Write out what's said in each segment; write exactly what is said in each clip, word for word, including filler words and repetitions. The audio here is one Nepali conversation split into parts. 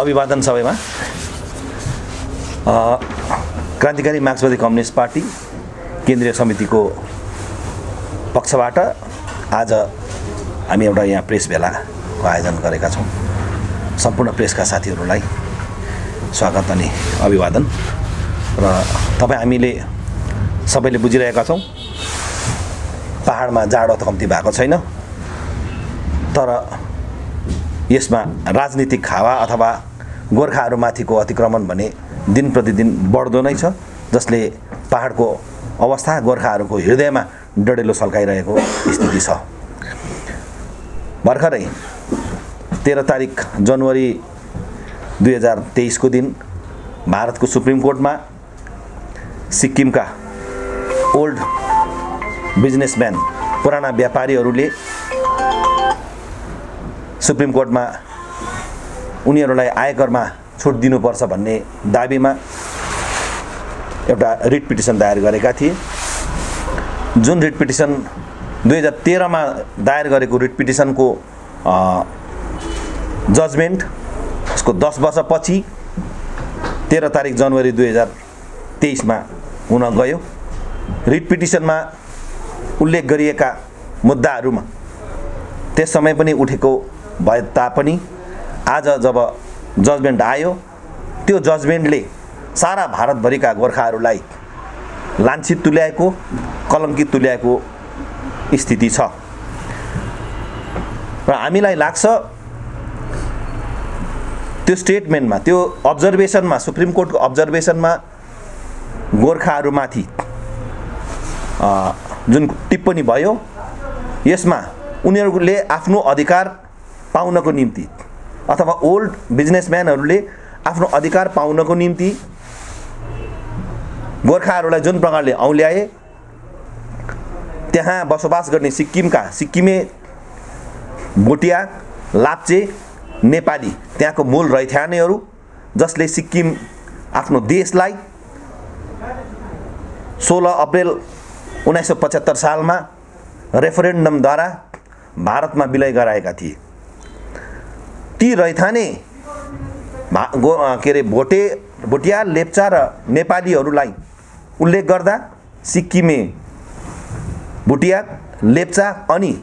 अभिवादन सबैमा। क्रान्तिकारी मार्क्सवादी कम्युनिस्ट पार्टी केन्द्रीय समितिको पक्षबाट आज हामी एउटा यहाँ प्रेस भेलाको आयोजन गरेका छौँ। सम्पूर्ण प्रेसका साथीहरूलाई स्वागत अनि अभिवादन। र तपाईँ हामीले सबैले बुझिरहेका छौँ, पहाडमा जाडो त कम्ती भएको छैन, तर यसमा राजनीतिक हावा अथवा गोर्खाहरूमाथिको अतिक्रमण भने दिन प्रतिदिन बढ्दो नै छ, जसले पहाडको अवस्था गोर्खाहरूको हृदयमा डडेलो सल्काइरहेको स्थिति छ। भर्खरै तेह्र तारिक जनवरी दुई हजार तेइसको दिन भारतको सुप्रिम कोर्टमा सिक्किमका ओल्ड बिजनेसम्यान पुराना व्यापारीहरूले सुप्रिम कोर्टमा उनीहरूलाई आयकरमा छुट दिनुपर्छ भन्ने दाबीमा एउटा रिट पिटिसन दायर गरेका थिए। जुन रिट पिटिसन दुई हजार तेह्रमा दायर गरेको रिट पिटिसनको जजमेन्ट यसको दस वर्षपछि तेह्र तारिक जनवरी दुई हजार तेइसमा हुन गयो। रिट पिटिसनमा उल्लेख गरिएका मुद्दाहरूमा त्यस समय पनि उठेको भए तापनि आज जब जजमेन्ट आयो, त्यो जजमेन्टले सारा भारतभरिका गोर्खाहरूलाई लान्छित तुल्याएको, कलङ्कित तुल्याएको स्थिति छ। र हामीलाई लाग्छ त्यो स्टेटमेन्टमा, त्यो अब्जर्भेसनमा, सुप्रिम कोर्टको अब्जर्भेसनमा गोर्खाहरूमाथि जुन टिप्पणी भयो, यसमा उनीहरूले आफ्नो अधिकार पाउनको निम्ति अथवा ओल्ड बिजनेसम्यानहरूले आफ्नो अधिकार पाउनको निम्ति गोर्खाहरूलाई जुन प्रकारले औल्याए, त्यहाँ बसोबास गर्ने सिक्किमका सिक्किमे, भोटिया, लाप्चे, नेपाली, त्यहाँको मूल रैथानेहरू, जसले सिक्किम आफ्नो देशलाई सोह्र अप्रेल उन्नाइस सौ पचहत्तर सालमा रेफरेन्डमद्वारा भारतमा विलय गराएका थिए। ती रैथाने के अरे भोटे भोटिया, लेप्चा र नेपालीहरूलाई उल्लेख गर्दा सिक्किमे, भोटिया, लेप्चा अनि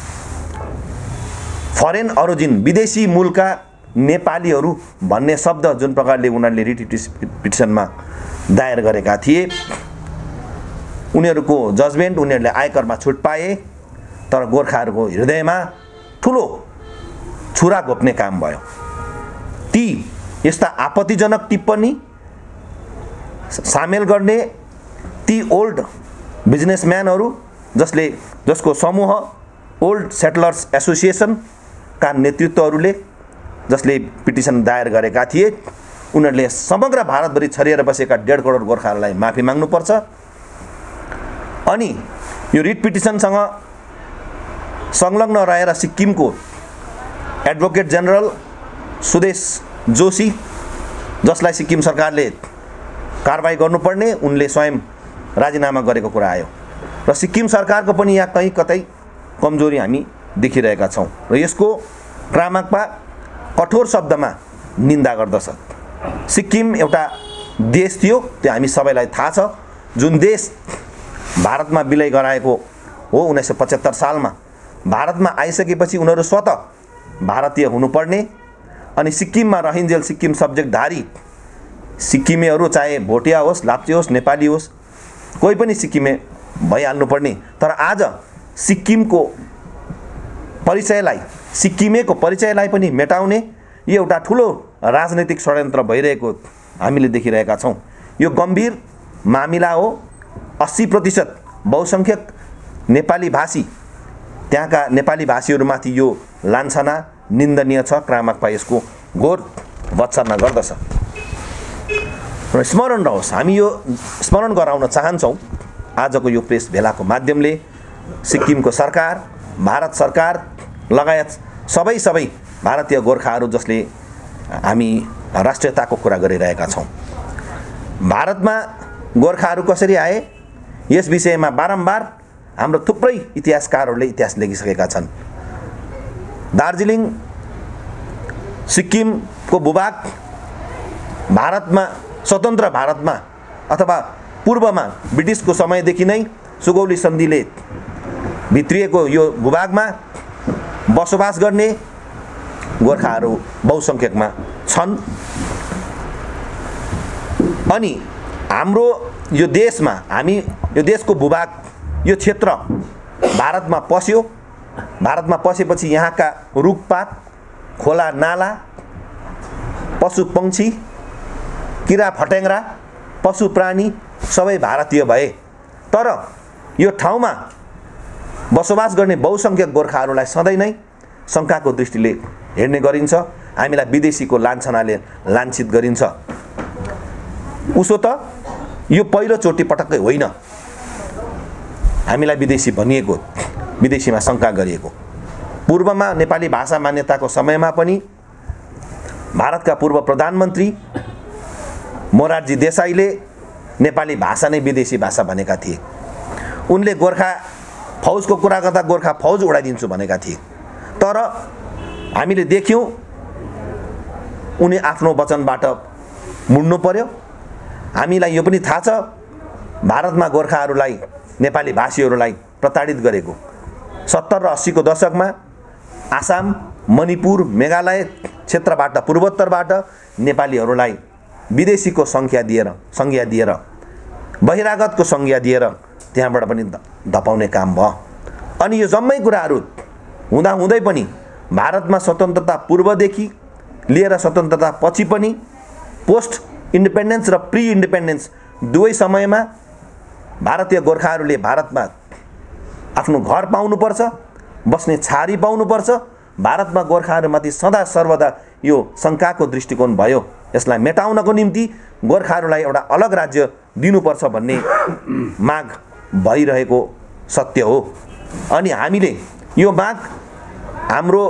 फरेन ओरिजिन, विदेशी मूलका नेपालीहरू भन्ने शब्द जुन प्रकारले उनीहरूले रिट पिटिसनमा दायर गरेका थिए, उनीहरूको जजमेन्ट, उनीहरूले आयकरमा छुट पाए, तर गोर्खाहरूको हृदयमा ठुलो छुरा घोप्ने काम भयो। ती यस्ता आपत्तिजनक टिप्पणी सामेल गर्ने ती ओल्ड बिजनेसम्यानहरू, जसले जसको समूह ओल्ड सेटलर्स एसोसिएसनका नेतृत्वहरूले जसले पिटिसन दायर गरेका थिए, उनीहरूले समग्र भारतभरि छरिएर बसेका डेढ करोड गोर्खाहरूलाई माफी माग्नुपर्छ। अनि यो रिट पिटिसनसँग संलग्न रहेर सिक्किमको एडभोकेट जनरल सुदेश जोशी, जसलाई सिक्किम सरकारले कारबाही गर्नुपर्ने, उनले स्वयं राजीनामा गरेको कुरा आयो। र सिक्किम सरकारको पनि यहाँ कहीँ कतै कमजोरी हामी देखिरहेका छौँ र यसको क्रामाक्पा कठोर शब्दमा निन्दा गर्दछ। सिक्किम एउटा देश थियो, त्यो हामी सबैलाई थाहा छ, जुन देश भारतमा विलय गराएको हो उन्नाइस सौ पचहत्तर सालमा। भारतमा आइसकेपछि उनीहरू स्वतः भारतीय हुनुपर्ने, अनि सिक्किममा रहिन्जेल सिक्किम सब्जेक्टधारी सिक्किमेहरू, चाहे भोटिया होस्, लाप्चे होस्, नेपाली होस्, कोही पनि सिक्किमे भइहाल्नुपर्ने। तर आज सिक्किमको परिचयलाई, सिक्किमेको परिचयलाई पनि मेटाउने यो एउटा ठुलो राजनैतिक षड्यन्त्र भइरहेको हामीले देखिरहेका छौँ। यो गम्भीर मामिला हो। अस्सी प्रतिशत बहुसङ्ख्यक नेपाली भाषी, त्यहाँका नेपाली भाषीहरूमाथि यो लान्छना निन्दनीय छ। क्रामाक्पा यसको घोर भत्सना गर्दछ। र स्मरण रहोस्, हामी यो स्मरण गराउन चाहन्छौँ आजको यो प्रेस भेलाको माध्यमले, सिक्किमको सरकार, भारत सरकार लगायत सबै सबै भारतीय गोर्खाहरू जसले हामी राष्ट्रियताको कुरा गरिरहेका छौँ। भारतमा गोर्खाहरू कसरी आए, यस विषयमा बारम्बार हाम्रो थुप्रै इतिहासकारहरूले इतिहास लेखिसकेका छन्। दार्जिलिङ सिक्किमको भूभाग भारतमा स्वतन्त्र भारतमा अथवा पूर्वमा ब्रिटिसको समयदेखि नै सुगौली सन्धिले भित्रिएको यो भूभागमा बसोबास गर्ने गोर्खाहरू बहुसङ्ख्यकमा छन्। अनि हाम्रो यो देशमा हामी यो देशको भूभाग यो क्षेत्र भारतमा पस्यो। भारतमा पसेपछि यहाँका रुखपात, खोला नाला, पशु पक्षी, किरा फट्याङ्ग्रा, पशु प्राणी सबै भारतीय भए। तर यो ठाउँमा बसोबास गर्ने बहुसङ्ख्यक गोर्खाहरूलाई सधैँ नै शङ्काको दृष्टिले हेर्ने गरिन्छ। हामीलाई विदेशीको लान्छनाले लाञ्छित गरिन्छ। उसो त यो पहिलोचोटि पटक्कै होइन हामीलाई विदेशी भनिएको, विदेशीमा शङ्का गरिएको। पूर्वमा नेपाली भाषा मान्यताको समयमा पनि भारतका पूर्व प्रधानमन्त्री मोरारजी देसाईले नेपाली भाषा नै विदेशी भाषा भनेका थिए। उनले गोर्खा फौजको कुरा गर्दा गोर्खा फौज उडाइदिन्छु भनेका थिए। तर हामीले देख्यौँ उनी आफ्नो वचनबाट मुड्नु पर्यो। हामीलाई यो पनि थाहा छ भारतमा गोर्खाहरूलाई, नेपाली भाषीहरूलाई प्रताडित गरेको सत्तर र अस्सीको दशकमा आसाम, मणिपुर, मेघालय क्षेत्रबाट, पूर्वोत्तरबाट नेपालीहरूलाई विदेशीको संज्ञा दिएर संज्ञा दिएर बहिरागतको संज्ञा दिएर त्यहाँबाट पनि धपाउने काम भयो। अनि यो जम्मै कुराहरू हुँदा हुँदै पनि भारतमा स्वतन्त्रता पूर्वदेखि लिएर स्वतन्त्रता पछि पनि पोस्ट इन्डिपेन्डेन्स र प्री इन्डिपेन्डेन्स दुवै समयमा भारतीय गोर्खाहरूले भारतमा आफ्नो घर पाउनुपर्छ, बस्ने छारी पाउनुपर्छ। भारतमा गोर्खाहरूमाथि सदा सर्वदा यो शङ्काको दृष्टिकोण भयो। यसलाई मेटाउनको निम्ति गोर्खाहरूलाई एउटा अलग राज्य दिनुपर्छ भन्ने माग भइरहेको सत्य हो। अनि हामीले यो माग, हाम्रो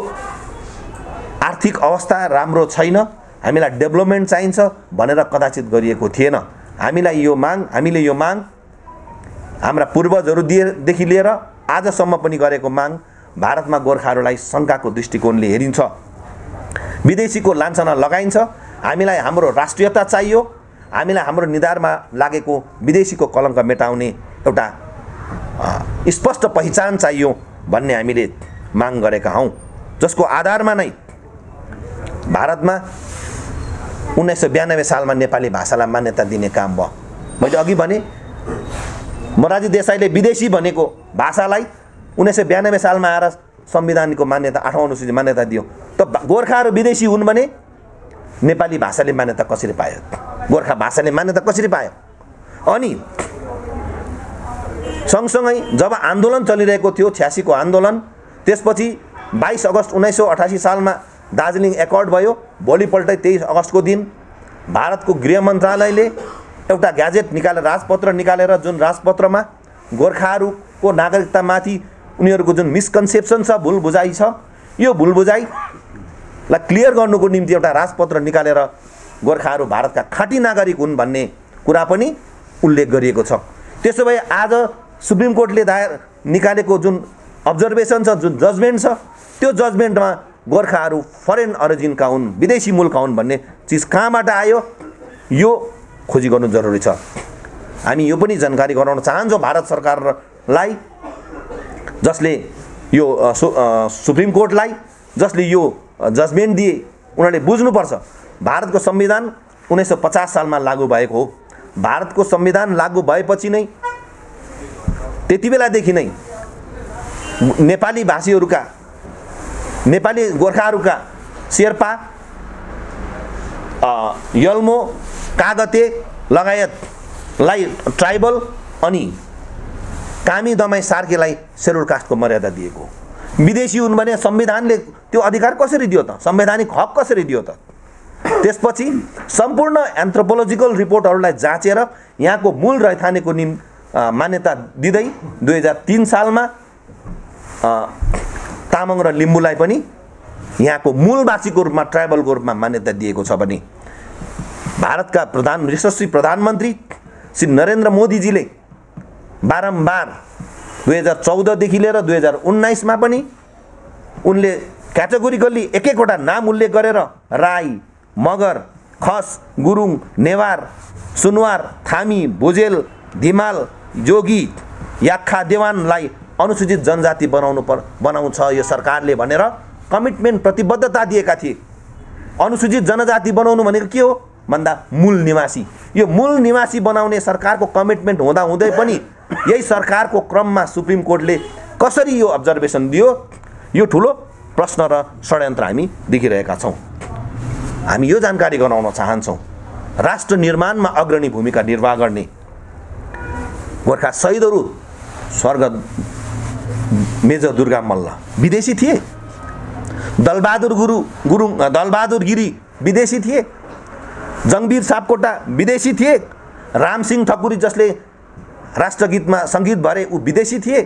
आर्थिक अवस्था राम्रो छैन, हामीलाई डेभलपमेन्ट चाहिन्छ भनेर कदाचित गरिएको थिएन। हामीलाई यो माग हामीले यो माग हाम्रा पूर्वजहरू देखि लिएर आजसम्म पनि गरेको माग भारतमा गोर्खाहरूलाई शङ्काको दृष्टिकोणले हेरिन्छ। विदेशीको लान्छना लगाइन्छ। हामीलाई हाम्रो राष्ट्रियता चाहियो। हामीलाई हाम्रो निधारमा लागेको विदेशीको कलङ्क मेटाउने एउटा स्पष्ट पहिचान चाहियो भन्ने हामीले माग गरेका हौँ, जसको आधारमा नै भारतमा उन्नाइस सय बयानब्बे सालमा नेपाली भाषालाई मान्यता दिने काम भयो। मैले अघि भने मोरारजी देसाईले विदेशी भनेको भाषालाई उन्नाइस सय बयानब्बे सालमा आएर संविधानको मान्यता, आठौँ अनुसूची मान्यता दियो। त गोर्खाहरू विदेशी हुन् भने नेपाली भाषाले मान्यता कसरी पायो? गोर्खा भाषाले मान्यता कसरी पायो? अनि सँगसँगै जब आन्दोलन चलिरहेको थियो, छ्यासीको आन्दोलन, त्यसपछि बाइस अगस्त उन्नाइस सय अठासी सालमा दार्जिलिङ एकर्ड भयो। भोलिपल्टै तेइस अगस्तको दिन भारतको गृह मन्त्रालयले एउटा ग्याजेट निकालेर, राजपत्र निकालेर, जुन राजपत्रमा गोर्खाहरूको नागरिकतामाथि उनीहरूको जुन मिसकन्सेप्सन छ, भुल बुझाइ छ, यो भुल बुझाइलाई क्लियर गर्नुको निम्ति एउटा राजपत्र निकालेर गोर्खाहरू भारतका खाँटी नागरिक हुन् भन्ने कुरा पनि उल्लेख गरिएको छ। त्यसो भए आज सुप्रिम कोर्टले दायर निकालेको जुन अब्जर्भेसन छ, जुन जजमेन्ट छ, त्यो जजमेन्टमा गोर्खाहरू फरेन अरिजिनका हुन्, विदेशी मूलका हुन् भन्ने चिज कहाँबाट आयो? यो खोजी गर्नु जरुरी छ। हामी यो पनि जानकारी गराउन चाहन्छौँ भारत सरकारलाई, जसले यो सुप्रिम कोर्टलाई, जसले यो जजमेन्ट दिए, उनीहरूले बुझ्नुपर्छ भारतको संविधान उन्नाइस सय पचास सालमा लागू भएको हो। भारतको संविधान लागू भएपछि नै, त्यति बेलादेखि नै नेपाली भाषीहरूका, नेपाली गोर्खाहरूका शेर्पा, यल्मो, कागते लगायतलाई ट्राइबल अनि कामी दमाई सार्केलाई शेड्युल कास्टको मर्यादा दिएको। विदेशी हुन् भने संविधानले त्यो अधिकार कसरी दियो त? संवैधानिक हक कसरी दियो त? त्यसपछि सम्पूर्ण एन्थ्रोपोलोजिकल रिपोर्टहरूलाई जाँचेर यहाँको मूल रैथानेको निम् मान्यता दिँदै दुई हजार तीन सालमा तामाङ र लिम्बूलाई पनि यहाँको मूलवासीको रूपमा, ट्राइबलको रूपमा मान्यता दिएको छ भने भारतका प्रधान यशस्वी प्रधानमन्त्री श्री नरेन्द्र मोदीजीले बारम्बार दुई हजार चौधदेखि लिएर दुई हजार उन्नाइसमा पनि उनले क्याटेगोरिकल्ली एक एकवटा नाम उल्लेख गरेर राई, मगर, खस, गुरुङ, नेवार, सुनवार, थामी, भुजेल, धिमाल, जोगी, याक्खा, देवानलाई अनुसूचित जनजाति बनाउनु पर बनाउँछ यो सरकारले भनेर कमिटमेन्ट प्रतिबद्धता दिएका थिए। अनुसूचित जनजाति बनाउनु भनेको के हो भन्दा मूल निवासी। यो मूल निवासी बनाउने सरकारको कमिटमेन्ट हुँदा हुँदै पनि यही सरकारको क्रममा सुप्रिम कोर्टले कसरी यो अब्जर्भेसन दियो, यो ठुलो प्रश्न र षड्यन्त्र हामी देखिरहेका छौँ। हामी यो जानकारी गराउन चाहन्छौँ राष्ट्र निर्माणमा अग्रणी भूमिका निर्वाह गर्ने गोर्खा शहीदहरू स्वर्ग मेजर दुर्गा मल्ल विदेशी थिए, दलबहादुर गुरु गुरुङ दलबहादुर गिरी विदेशी थिए, जङ्गवीर सापकोटा विदेशी थिए, रामसिंह ठकुरी जसले राष्ट्रगीतमा सङ्गीत भरे ऊ विदेशी थिए।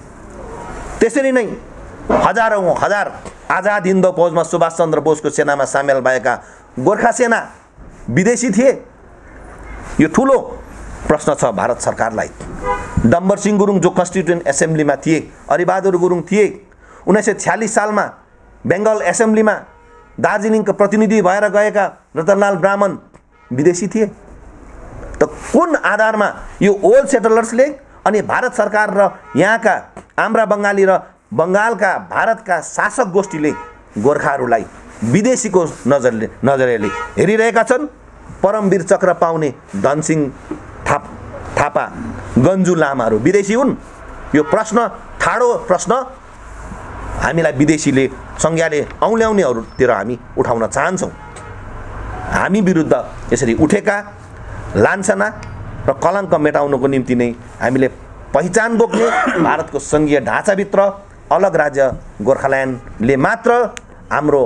त्यसरी नै हजारौँ हजार आजाद हिन्द फौजमा सुभाष चन्द्र बोसको सेनामा सामेल भएका गोर्खा सेना विदेशी थिए। यो ठुलो प्रश्न छ भारत सरकारलाई। डम्बर सिंह गुरुङ जो कन्स्टिट्युएन्ट एसेम्ब्लीमा थिए, अरिबहादुर गुरुङ थिए, उन्नाइस सय छ्यालिस सालमा बेङ्गल एसेम्ब्लीमा दार्जिलिङका प्रतिनिधि भएर गएका रतनलाल ब्राह्मण विदेशी थिए। त कुन आधारमा यो ओल्ड सेटलर्सले अनि भारत सरकार र यहाँका आम्रा बङ्गाली र बङ्गालका भारतका शासक गोष्ठीले गोर्खाहरूलाई विदेशीको नजरले नजरले हेरिरहेका छन्? परमवीर चक्र पाउने धनसिंह थाप थापा गन्जु लामाहरू विदेशी हुन्? यो प्रश्न ठाडो प्रश्न हामीलाई विदेशीले संज्ञाले औल्याउनेहरूतिर हामी उठाउन चाहन्छौँ। हामी विरुद्ध यसरी उठेका लान्छना र कलङ्क मेटाउनको निम्ति नै हामीले पहिचान बोक्ने भारतको सङ्घीय ढाँचाभित्र अलग राज्य गोर्खाल्यान्डले मात्र हाम्रो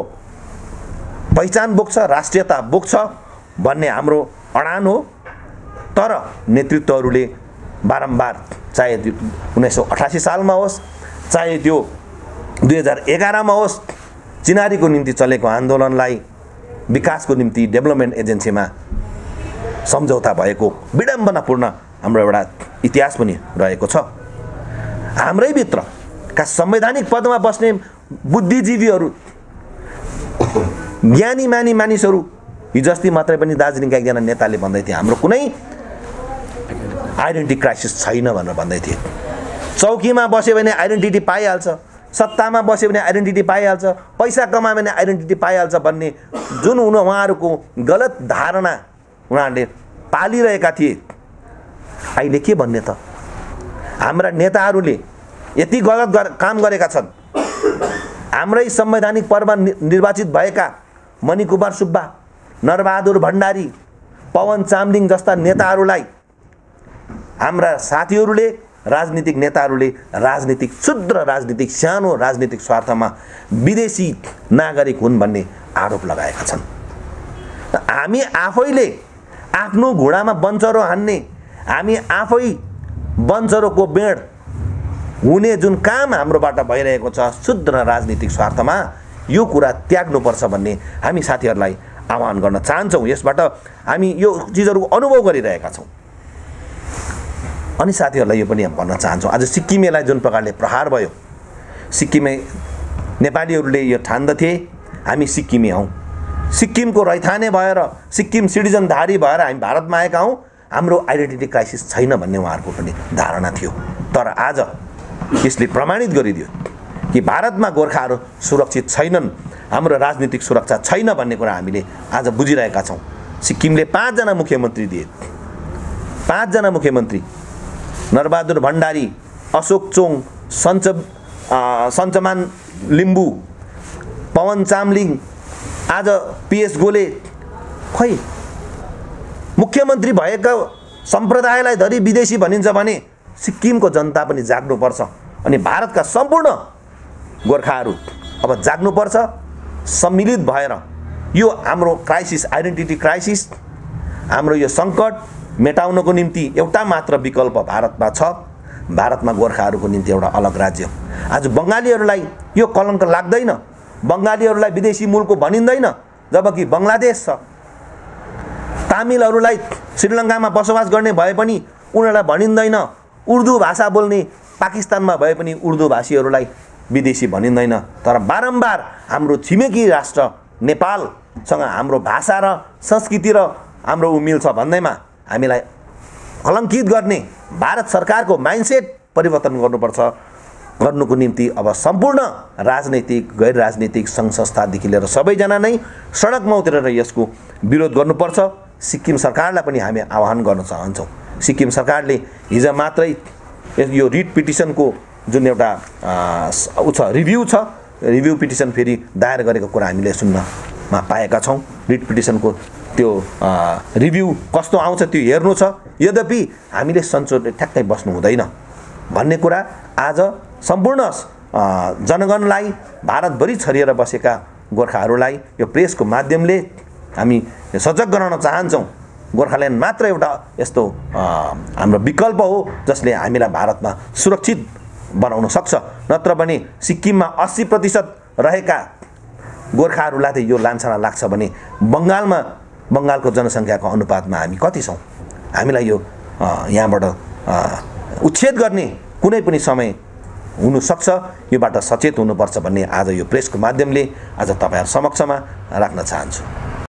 पहिचान बोक्छ, राष्ट्रियता बोक्छ भन्ने हाम्रो अडान हो। तर नेतृत्वहरूले बारम्बार चाहे उन्नाइस सौ अठासी सालमा होस्, चाहे त्यो दुई हजार एघारमा होस्, चिनारीको निम्ति चलेको आन्दोलनलाई विकासको निम्ति डेभलपमेन्ट एजेन्सीमा सम्झौता भएको विडम्बनापूर्ण हाम्रो एउटा इतिहास पनि रहेको छ। हाम्रै भित्रका संवैधानिक पदमा बस्ने बुद्धिजीवीहरू, ज्ञानी मानी मानिसहरू हिजो अस्ति मात्रै पनि दार्जिलिङका एकजना नेताले भन्दै थिए हाम्रो कुनै आइडेन्टिटी क्राइसिस छैन भनेर भन्दै थिए। चौकीमा बस्यो भने आइडेन्टिटी पाइहाल्छ, सत्तामा बस्यो भने आइडेन्टिटी पाइहाल्छ, पैसा कमायो भने आइडेन्टिटी पाइहाल्छ भन्ने जुन उन उहाँहरूको गलत धारणा उहाँहरूले पालिरहेका थिए, अहिले के भन्ने त? हाम्रा नेताहरूले यति गलत काम गरेका छन्। हाम्रै संवैधानिक पर्व निर्वाचित भएका मणिकुमार सुब्बा, नरबहादुर भण्डारी, पवन चामलिङ जस्ता नेताहरूलाई हाम्रा साथीहरूले, राजनीतिक नेताहरूले राजनीतिक शुद्र राजनीतिक सानो राजनीतिक स्वार्थमा विदेशी नागरिक हुन् भन्ने आरोप लगाएका छन्। हामी आफैले आफ्नो घुँडामा बन्चरो हान्ने, हामी आफै बन्चरोको बेड हुने जुन काम हाम्रोबाट भइरहेको छ शुद्र राजनीतिक स्वार्थमा, यो कुरा त्याग्नुपर्छ भन्ने हामी साथीहरूलाई आह्वान गर्न चाहन्छौँ। यसबाट हामी यो चिजहरूको अनुभव गरिरहेका छौँ। अनि साथीहरूलाई यो पनि भन्न चाहन्छौँ, आज सिक्किमेलाई जुन प्रकारले प्रहार भयो, सिक्किमे नेपालीहरूले यो ठान्दथे हामी सिक्किमे हौँ, सिक्किमको रैथाने भएर सिक्किम सिटिजनधारी भएर हामी भारतमा आएका हौँ, हाम्रो आइडेन्टिटी क्राइसिस छैन भन्ने उहाँहरूको पनि धारणा थियो। तर आज यसले प्रमाणित गरिदियो कि भारतमा गोर्खाहरू सुरक्षित छैनन्, हाम्रो राजनीतिक सुरक्षा छैन भन्ने कुरा हामीले आज बुझिरहेका छौँ। सिक्किमले पाँचजना मुख्यमन्त्री दिए, पाँचजना मुख्यमन्त्री नरबहादुर भण्डारी, अशोक चोङ, सञ्च सञ्चमान लिम्बू, पवन चामलिङ, आज पिएस गोले। खै मुख्यमन्त्री भएका सम्प्रदायलाई धरि विदेशी भनिन्छ भने सिक्किमको जनता पनि जाग्नुपर्छ अनि भारतका सम्पूर्ण गोर्खाहरू अब जाग्नुपर्छ। सम्मिलित भएर यो हाम्रो क्राइसिस, आइडेन्टिटी क्राइसिस, हाम्रो यो सङ्कट मेटाउनको निम्ति एउटा मात्र विकल्प भारतमा छ, भारतमा गोर्खाहरूको निम्ति एउटा अलग राज्य। आज बङ्गालीहरूलाई यो कलङ्क लाग्दैन, बङ्गालीहरूलाई विदेशी मूलको भनिँदैन, जबकि बङ्गलादेश छ। तामिलहरूलाई श्रीलङ्कामा बसोबास गर्ने भए पनि उनीहरूलाई भनिँदैन, उर्दू भाषा बोल्ने पाकिस्तानमा भए पनि उर्दू भाषीहरूलाई विदेशी भनिँदैन, तर बारम्बार हाम्रो छिमेकी राष्ट्र नेपालसँग हाम्रो भाषा र संस्कृति र हाम्रो उ मिल्छ भन्दैमा हामीलाई कलङ्कित गर्ने भारत सरकारको माइन्डसेट परिवर्तन गर्नुपर्छ। गर्नुको निम्ति अब सम्पूर्ण राजनैतिक गैर राजनैतिक सङ्घ संस्थादेखि लिएर सबैजना नै सडकमा उत्रेर यसको विरोध गर्नुपर्छ। सिक्किम सरकारलाई पनि हामी आह्वान गर्न चाहन्छौँ। सिक्किम सरकारले हिजो मात्रै यो रिट पिटिसनको जुन एउटा उ छ रिभ्यू छ, रिभ्यू पिटिसन फेरि दायर गरेको कुरा हामीले सुन्नमा पाएका छौँ। रिट पिटिसनको त्यो रिभ्यू कस्तो आउँछ त्यो हेर्नु छ। यद्यपि हामीले सन्चोरले ठ्याक्कै बस्नु हुँदैन भन्ने कुरा आज सम्पूर्ण जनगणलाई, भारतभरि छरिएर बसेका गोर्खाहरूलाई यो प्रेसको माध्यमले हामी सजग गराउन चाहन्छौँ। गोर्खाल्यान्ड मात्र एउटा यस्तो हाम्रो विकल्प हो जसले हामीलाई भारतमा सुरक्षित बनाउन सक्छ। नत्र पनि सिक्किममा अस्सी प्रतिशत रहेका गोर्खाहरूलाई त यो लान्छना लाग्छ भने बङ्गालमा बङ्गालको जनसङ्ख्याको अनुपातमा हामी कति छौँ? हामीलाई यो यहाँबाट उच्छेद गर्ने कुनै पनि समय हुनसक्छ। योबाट सचेत हुनुपर्छ भन्ने आज यो प्रेसको माध्यमले आज तपाईँहरू समक्षमा राख्न चाहन्छु।